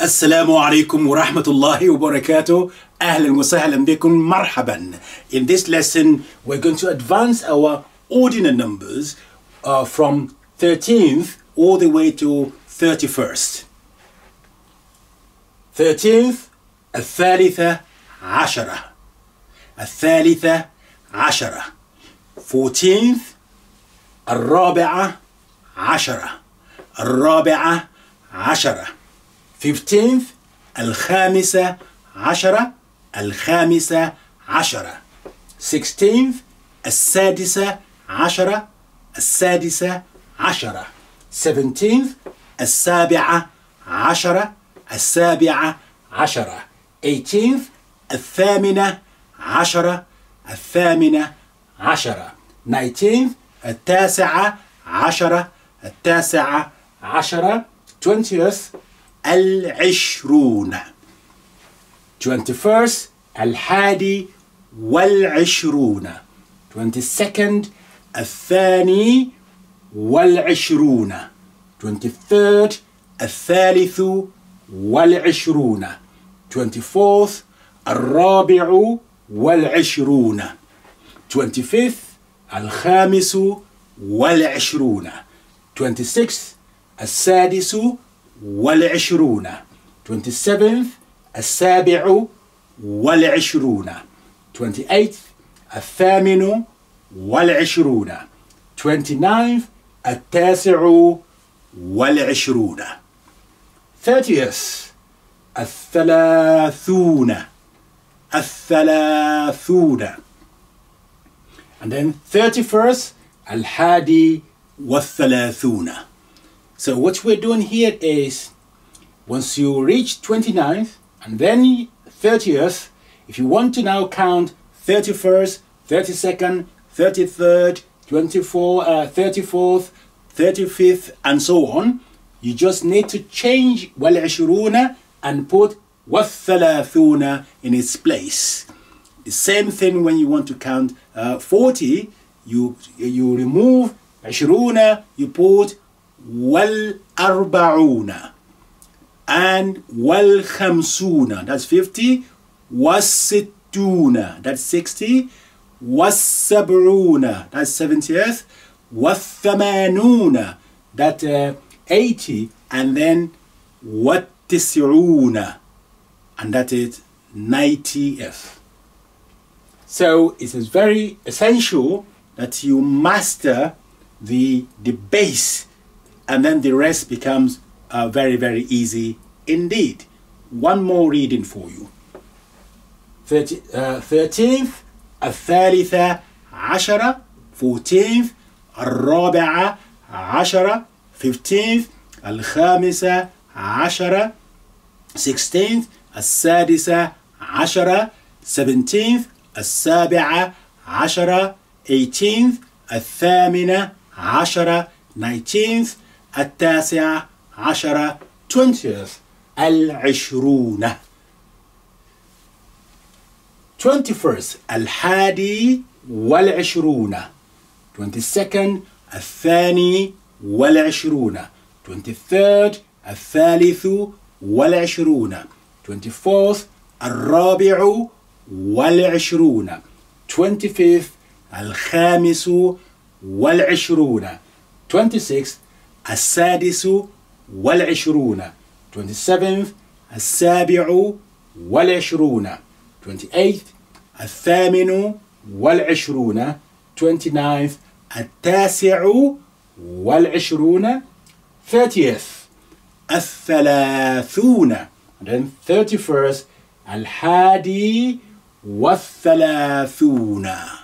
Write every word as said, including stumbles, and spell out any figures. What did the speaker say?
Assalamu alaikum wa rahmatullahi wa barakatuh. Ahlan wa sahlan bikum, marhaban. In this lesson, we're going to advance our ordinal numbers uh, from thirteenth all the way to thirty-first. thirteenth, الثالثة عشرة. الثالثة عشرة. fourteenth, الرابعة عشرة. الرابعة عشرة. fifteenth, الخامسة عشرة. الخامسة عشرة. sixteenth, السادسة عشرة. السادسة عشرة. seventeenth, السابعة عشرة. السابعة عشرة. eighteenth, الثامنة عشرة. الثامنة عشرة. nineteenth, التاسعة عشرة. التاسعة عشرة. twentieth, العشرون. twenty-first, الحادي والعشرون. twenty-second, الثاني والعشرون. twenty-third, الثالث والعشرون. twenty-fourth, الرابع والعشرون. twenty-fifth, الخامس والعشرون. twenty-sixth, السادس والعشرون. twenty-seventh, السابع والعشرون. twenty-eighth, الثامن والعشرون. twenty-ninth, التاسع والعشرون. thirtieth, الثلاثون. الثلاثون. And then thirty-first, الحادي والثلاثون. So what we're doing here is, once you reach twenty-ninth and then thirtieth, if you want to now count thirty-first, thirty-second, thirty-third, twenty-fourth, uh, thirty-fourth, thirty-fifth, and so on, you just need to change والعشرون and put والثلاثون in its place. The same thing when you want to count uh, forty, you, you remove عشرون, you put والأربعون and والخمسون, that's fifty. والستون, that's sixty. والسبعون, that's seventieth. والثمانون, that's uh, eighty. And then والتسعون, and that is ninetieth. So it is very essential that you master the, the base, and then the rest becomes uh, very, very easy indeed. One more reading for you. thirty, uh, thirteenth, الثالثة عشرة. fourteenth, الرابعة عشرة. fifteenth, الخامسة عشرة. sixteenth, السادسة عشرة. seventeenth, السابعة عشرة. eighteenth, الثامنة عشرة. nineteenth, التاسعة عشرة. twentieth, العشرون. twenty-first, الحادي والعشرون. twenty-second, الثاني والعشرون. twenty-third, الثالث والعشرون. twenty-fourth, الرابع والعشرون. twenty-fifth, الخامس والعشرون. twenty-sixth, السادس والعشرون. twenty-seventh, السابع والعشرون. twenty-eighth, الثامن والعشرون. twenty-ninth, التاسع والعشرون. thirtieth, الثلاثون. And then thirty-first, الحادي والثلاثون.